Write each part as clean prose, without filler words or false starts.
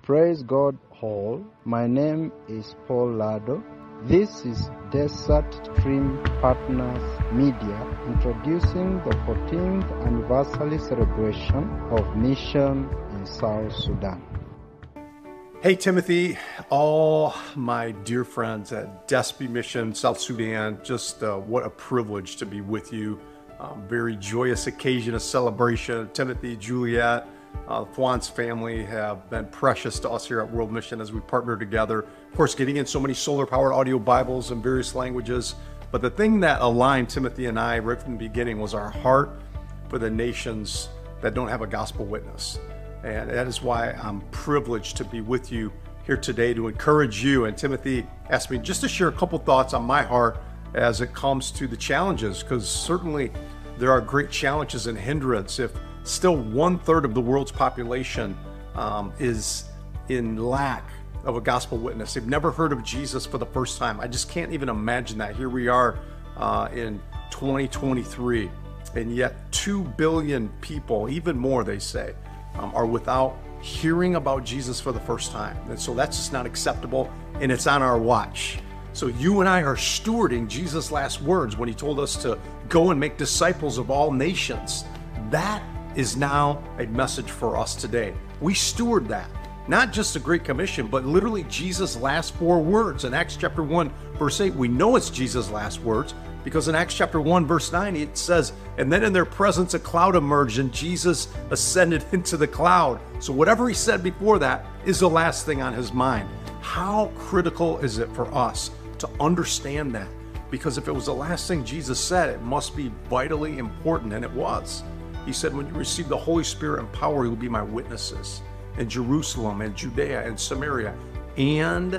Praise God all. My name is Paul Lado. This is Desert Stream Partners Media introducing the 14th anniversary celebration of Mission in South Sudan. Hey Timothy, all my dear friends at Despi Mission, South Sudan, just what a privilege to be with you. Very joyous occasion, a celebration. Timothy, Juliet, the Fwans family have been precious to us here at World Mission as we partner together. Of course, getting in so many solar-powered audio Bibles in various languages. But the thing that aligned Timothy and I right from the beginning was our heart for the nations that don't have a gospel witness. And that is why I'm privileged to be with you here today to encourage you. And Timothy asked me just to share a couple thoughts on my heart as it comes to the challenges, because certainly there are great challenges and hindrance if still 1/3 of the world's population is in lack of a gospel witness. They've never heard of Jesus for the first time. I just can't even imagine that. Here we are in 2023, and yet 2 billion people, even more they say, are without hearing about Jesus for the first time. And so that's just not acceptable, and it's on our watch. So you and I are stewarding Jesus' last words when he told us to go and make disciples of all nations. That is now a message for us today. We steward that. Not just the Great Commission, but literally Jesus' last 4 words. In Acts chapter 1, verse 8, we know it's Jesus' last words because in Acts chapter 1, verse 9, it says, and then in their presence a cloud emerged and Jesus ascended into the cloud. So whatever he said before that is the last thing on his mind. How critical is it for us to understand that? Because if it was the last thing Jesus said, it must be vitally important, and it was. He said, when you receive the Holy Spirit and power, you'll be my witnesses in Jerusalem and Judea and Samaria and the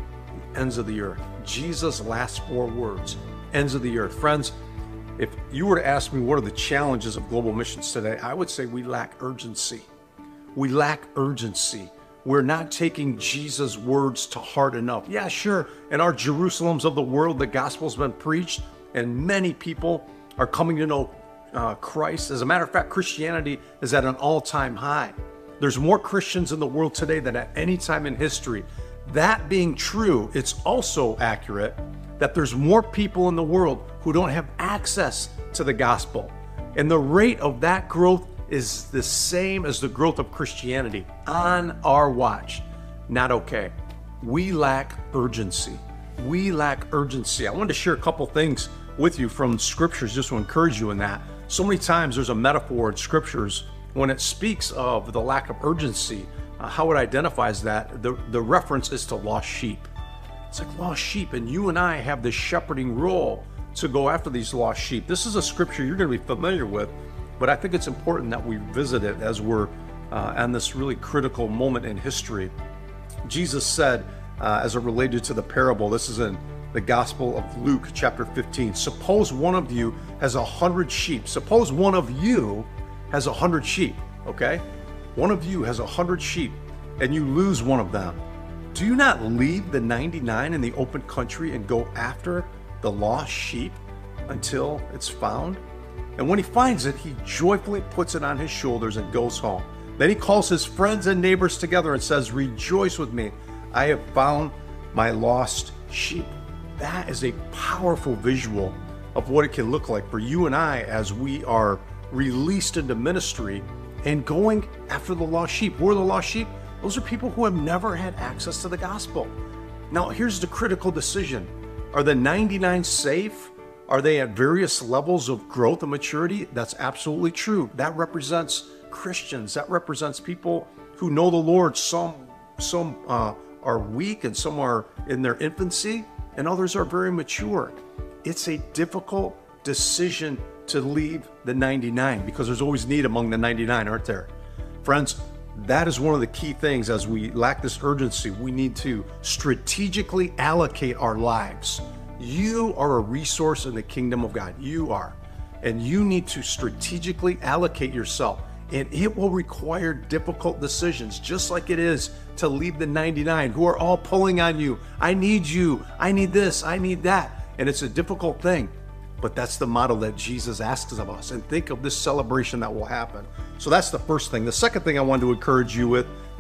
ends of the earth. Jesus' last 4 words, ends of the earth. Friends, if you were to ask me what are the challenges of global missions today, I would say we lack urgency. We lack urgency. We're not taking Jesus' words to heart enough. Yeah, sure, in our Jerusalems of the world, the gospel's been preached and many people are coming to know Christ. As a matter of fact, Christianity is at an all-time high. There's more Christians in the world today than at any time in history. That being true, it's also accurate that there's more people in the world who don't have access to the gospel. And the rate of that growth is the same as the growth of Christianity on our watch. Not okay. We lack urgency. We lack urgency. I wanted to share a couple things with you from scriptures just to encourage you in that. So many times there's a metaphor in scriptures when it speaks of the lack of urgency, how it identifies that, the reference is to lost sheep. It's like lost sheep, and you and I have this shepherding role to go after these lost sheep. This is a scripture you're going to be familiar with, but I think it's important that we visit it as we're on this really critical moment in history. Jesus said, as it related to the parable, this is in the Gospel of Luke, chapter 15. Suppose one of you has 100 sheep. Suppose one of you has 100 sheep, okay? One of you has 100 sheep and you lose one of them. Do you not leave the 99 in the open country and go after the lost sheep until it's found? And when he finds it, he joyfully puts it on his shoulders and goes home. Then he calls his friends and neighbors together and says, rejoice with me. I have found my lost sheep. That is a powerful visual of what it can look like for you and I as we are released into ministry and going after the lost sheep. Who are the lost sheep? Those are people who have never had access to the gospel. Now, here's the critical decision. Are the 99 safe? Are they at various levels of growth and maturity? That's absolutely true. That represents Christians. That represents people who know the Lord. Some are weak and some are in their infancy, and others are very mature. It's a difficult decision to leave the 99 because there's always need among the 99, aren't there? Friends, that is one of the key things as we lack this urgency. We need to strategically allocate our lives. You are a resource in the kingdom of God. You are. And you need to strategically allocate yourself. And it will require difficult decisions, just like it is to leave the 99 who are all pulling on you. I need you. I need this. I need that. And it's a difficult thing. But that's the model that Jesus asks of us. And think of this celebration that will happen. So that's the first thing. The second thing I wanted to encourage you with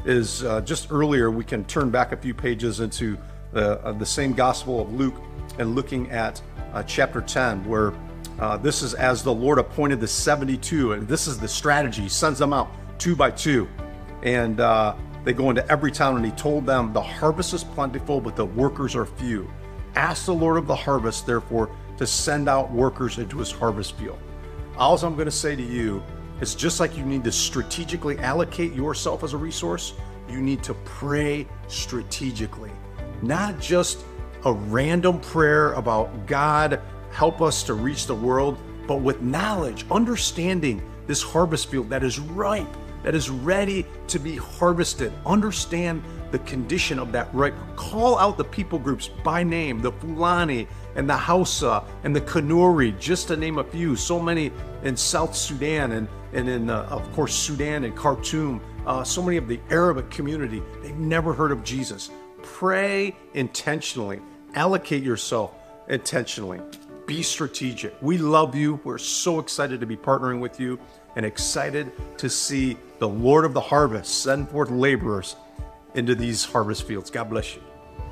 is just earlier, we can turn back a few pages into the same Gospel of Luke and looking at chapter 10, where this is as the Lord appointed the 72, and this is the strategy. He sends them out 2 by 2, and they go into every town, and he told them, the harvest is plentiful, but the workers are few. Ask the Lord of the harvest, therefore, to send out workers into his harvest field. All I'm going to say to you is, just like you need to strategically allocate yourself as a resource, you need to pray strategically. Not just a random prayer about, God, help us to reach the world, but with knowledge, understanding this harvest field that is ripe, that is ready to be harvested. Understand the condition of that ripe. Call out the people groups by name, the Fulani and the Hausa and the Kanuri, just to name a few. So many in South Sudan and in, of course, Sudan and Khartoum. So many of the Arabic community, they've never heard of Jesus. Pray intentionally. Allocate yourself intentionally. Be strategic. We love you. We're so excited to be partnering with you and excited to see the Lord of the harvest send forth laborers into these harvest fields. God bless you.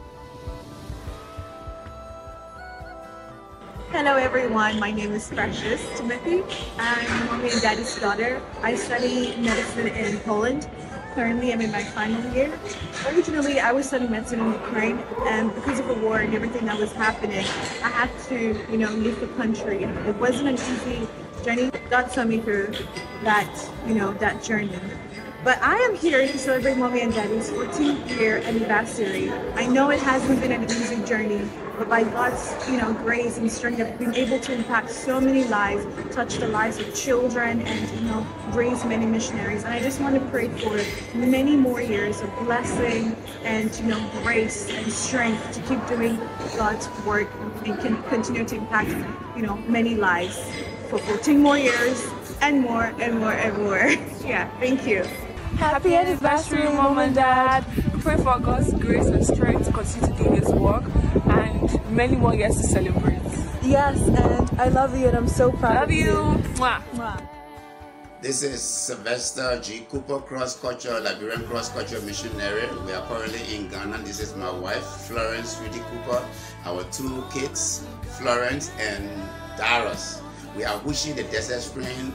Hello everyone, my name is Precious Timothy. I'm mommy and daddy's daughter. I study medicine in Poland. Currently I'm in my final year. Originally I was studying medicine in Ukraine, and because of the war and everything that was happening, I had to, leave the country. It wasn't an easy journey. God saw me through that, that journey. But I am here to celebrate mommy and daddy's 14th year anniversary. I know it hasn't been an easy journey, but by God's, grace and strength, I've been able to impact so many lives, touch the lives of children, and raise many missionaries. And I just want to pray for many more years of blessing and grace and strength to keep doing God's work and can continue to impact many lives for 14 more years and more and more and more. Yeah, thank you. Happy anniversary, Mom and Dad. We pray for God's grace and strength to continue to do His work and many more years to celebrate. Yes, and I love you and I'm so proud of you. Love you. Mwah. Mwah. This is Sylvester G. Cooper, cross-cultural, Liberian cross-cultural missionary. We are currently in Ghana. This is my wife, Florence Rudy Cooper. Our 2 kids, Florence and Darius. We are wishing the Desert Spring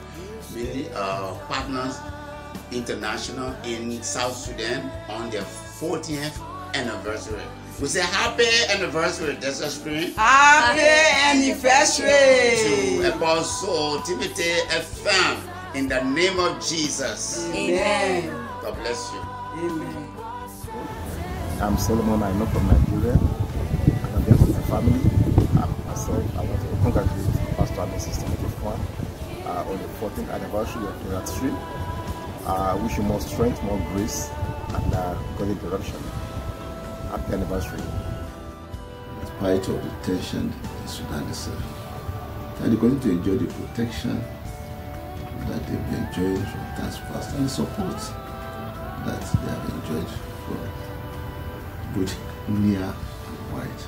Partners International in South Sudan on their 40th anniversary. We say happy anniversary, Desert Spring. Happy anniversary to Apostle Timothy FM in the name of Jesus. Amen. God bless you. Amen. I'm Solomon. I'm not from Nigeria. And on behalf of my family, myself, I want to congratulate Pastor and Mrs. Timothy Fwan on the 14th anniversary of Desert Stream. I wish you more strength, more grace, and godly direction. Happy anniversary. In spite of the tension in Sudan itself, they are going to enjoy the protection that they've been enjoying from Task Force and the support that they have enjoyed from both near and wide.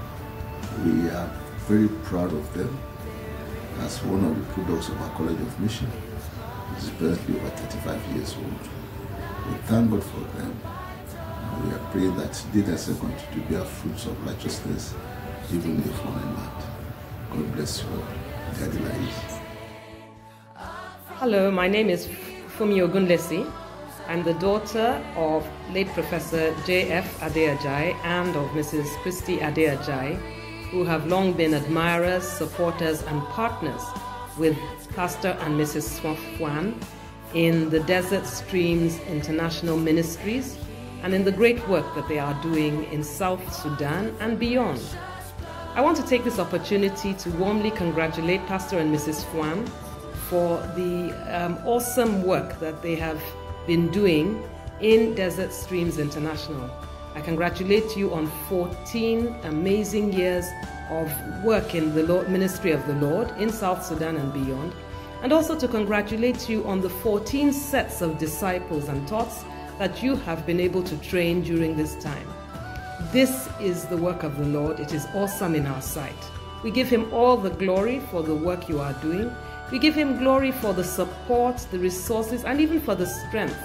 We are very proud of them as one of the products of our College of Mission, which is presently over 35 years old. We thank God for them. We are praying that they themselves continue to bear fruits of righteousness, even in the foreign land. God bless you all. Daddy Lais. Hello, my name is Fumi Ogunlesi. I'm the daughter of late Professor J.F. Adeajay and of Mrs. Christy Adeajay, who have long been admirers, supporters, and partners with Pastor and Mrs. Fwan in the Desert Streams International Ministries and in the great work that they are doing in South Sudan and beyond. I want to take this opportunity to warmly congratulate Pastor and Mrs. Fwan for the awesome work that they have been doing in Desert Streams International. I congratulate you on 14 amazing years of work in the ministry of the Lord in South Sudan and beyond, and also to congratulate you on the 14 sets of disciples and tots that you have been able to train during this time. This is the work of the Lord. It is awesome in our sight. We give Him all the glory for the work you are doing. We give Him glory for the support, the resources, and even for the strength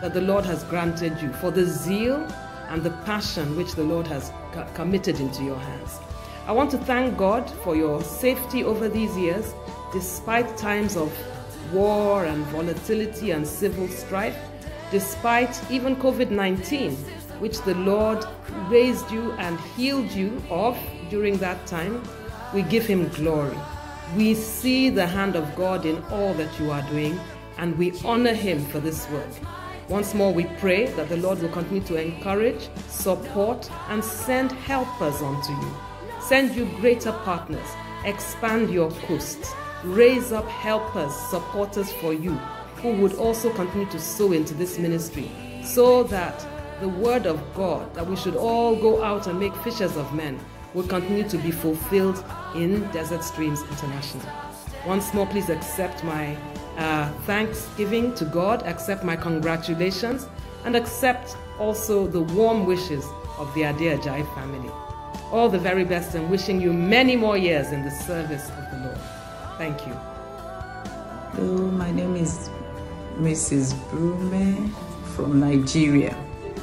that the Lord has granted you, for the zeal and the passion which the Lord has committed into your hands. I want to thank God for your safety over these years, despite times of war and volatility and civil strife, despite even COVID-19, which the Lord raised you and healed you of during that time. We give Him glory. We see the hand of God in all that you are doing, and we honor Him for this work. Once more, we pray that the Lord will continue to encourage, support, and send helpers unto you. Send you greater partners, expand your coasts, raise up helpers, supporters for you, who would also continue to sow into this ministry, so that the word of God, that we should all go out and make fishers of men, will continue to be fulfilled in Desert Streams International. Once more, please accept my thanksgiving to God, accept my congratulations, and accept also the warm wishes of the Adeajai family. All the very best, and wishing you many more years in the service of the Lord. Thank you. Hello, my name is Mrs. Brume from Nigeria.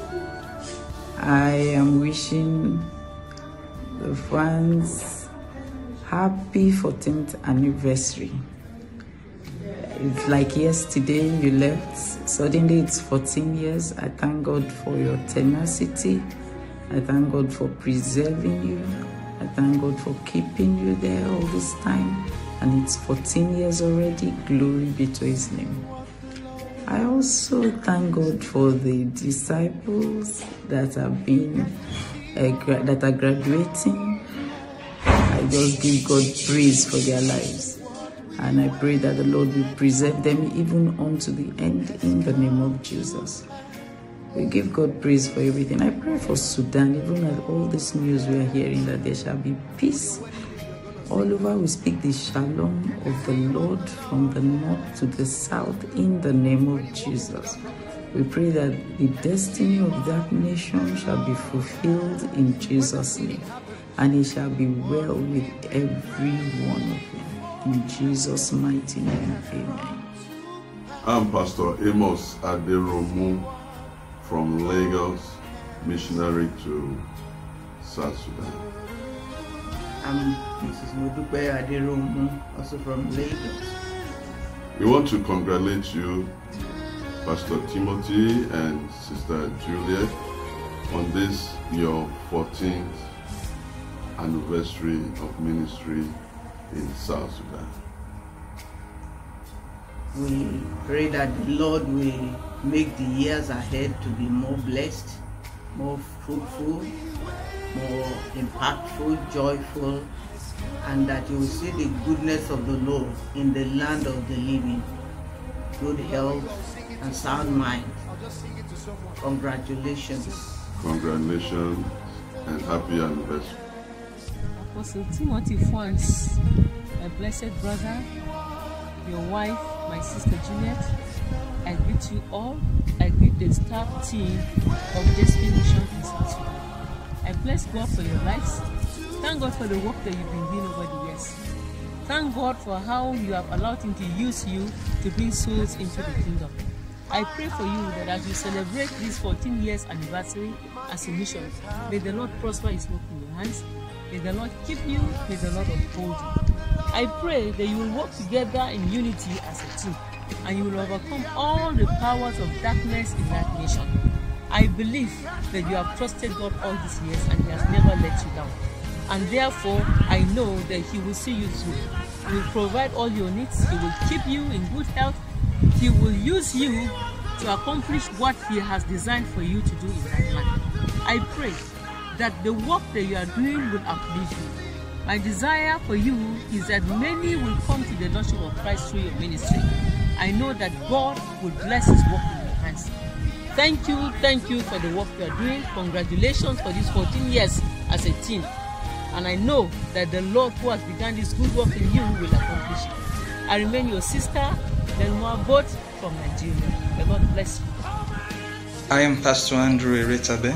I am wishing the fans happy 14th anniversary. It's like yesterday you left. Suddenly it's 14 years. I thank God for your tenacity. I thank God for preserving you. I thank God for keeping you there all this time. And it's 14 years already. Glory be to His name. I also thank God for the disciples that have been that are graduating. I just give God praise for their lives. And I pray that the Lord will preserve them even unto the end in the name of Jesus. We give God praise for everything. I pray for Sudan, even at all this news we are hearing, that there shall be peace all over. We speak the shalom of the Lord from the north to the south in the name of Jesus. We pray that the destiny of that nation shall be fulfilled in Jesus' name, and it shall be well with every one of them. In Jesus' mighty name, amen. I'm Pastor Amos Aderomu from Lagos, missionary to South Sudan. I'm Mrs. Modupe Aderomu, also from Lagos. We want to congratulate you, Pastor Timothy and Sister Juliet, on this, your 14th anniversary of ministry in South Sudan. We pray that the Lord will make the years ahead to be more blessed, more fruitful, more impactful, joyful, and that you will see the goodness of the Lord in the land of the living. Good health and sound mind. Congratulations. Congratulations and happy anniversary. Apostle Timothy Fons, my blessed brother, your wife, my sister Juliet, I greet you all. I greet the staff team of Destiny Mission in South Sudan. I bless God for your lives. Thank God for the work that you've been doing over the years. Thank God for how you have allowed Him to use you to bring souls into the kingdom. I pray for you that as you celebrate this 14 years anniversary as a mission, may the Lord prosper His work in your hands. May the Lord keep you. May the Lord uphold you. I pray that you will work together in unity as a team, and you will overcome all the powers of darkness in that nation. I believe that you have trusted God all these years and He has never let you down. And therefore, I know that He will see you through. He will provide all your needs. He will keep you in good health. He will use you to accomplish what He has designed for you to do in that land. I pray that the work that you are doing will uplift you. My desire for you is that many will come to the Lordship of Christ through your ministry. I know that God will bless His work in your hands. Thank you for the work you are doing. Congratulations for these 14 years as a team. And I know that the Lord who has begun this good work in you will accomplish it. I remain your sister, Delmoa Bot from Nigeria. The Lord bless you. I am Pastor Andrew Eretabe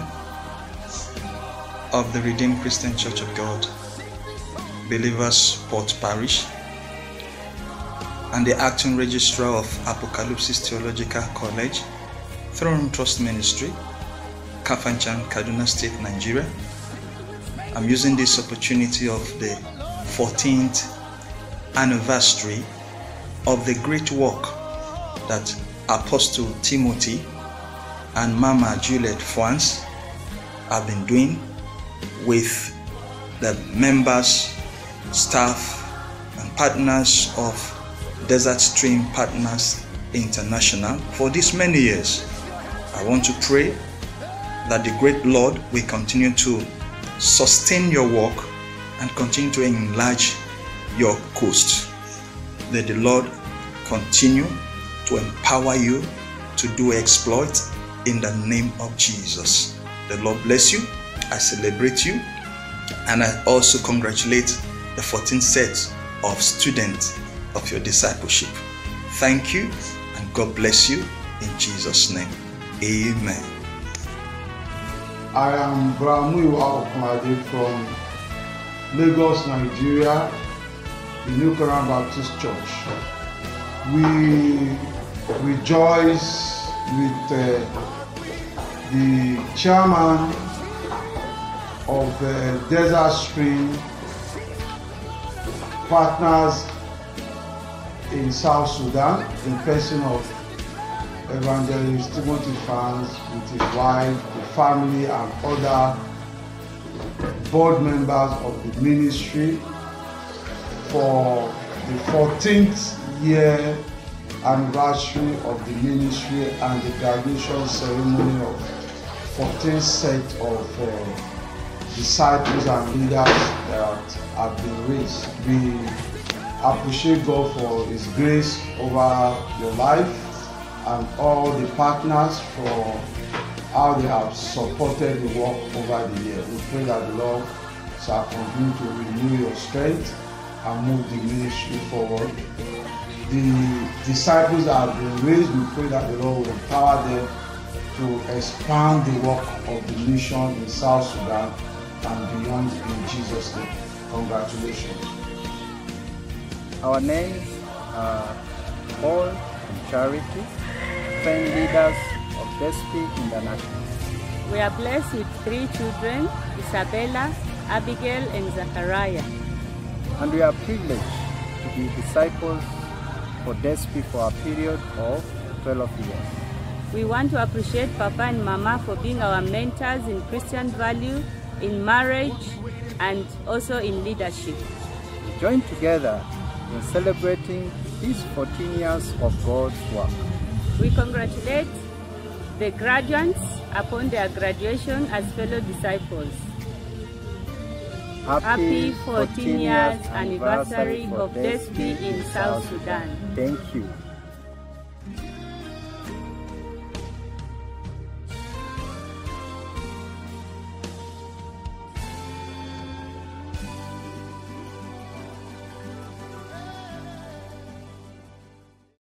of the Redeemed Christian Church of God, Believers Port Parish, and the acting registrar of Apocalypsis Theological College Throne Trust Ministry, Kafanchan, Kaduna State, Nigeria. I'm using this opportunity of the 14th anniversary of the great work that Apostle Timothy and Mama Juliet Fuans have been doing with the members, staff, and partners of Desert Stream Partners International for these many years. I want to pray that the great Lord will continue to sustain your work and continue to enlarge your coast. That the Lord continue to empower you to do exploits in the name of Jesus. The Lord bless you. I celebrate you, and I also congratulate the 14th set of students of your discipleship. Thank you, and God bless you in Jesus' name. Amen. I am Bramuyiwa Okunade from Lagos, Nigeria, the New Quran Baptist Church. We rejoice with the chairman of the Desert Stream Partners in South Sudan, in person of Evangelist Timothy Fuans with his wife, the family, and other board members of the ministry for the 14th year anniversary of the ministry and the graduation ceremony of 14th set of disciples and leaders that have been raised. We appreciate God for His grace over your life and all the partners for how they have supported the work over the years. We pray that the Lord shall continue to renew your strength and move the ministry forward. The disciples that have been raised, we pray that the Lord will empower them to expand the work of the mission in South Sudan and beyond in Jesus' name. Congratulations. Our names are Paul and Charity, trained leaders of Despi International. We are blessed with 3 children, Isabella, Abigail, and Zachariah. And we are privileged to be disciples for Despi for a period of 12 years. We want to appreciate Papa and Mama for being our mentors in Christian value, in marriage, and also in leadership. We join together in celebrating these 14 years of God's work. We congratulate the graduates upon their graduation as fellow disciples. Happy 14 years anniversary of Despi in South Sudan. Thank you.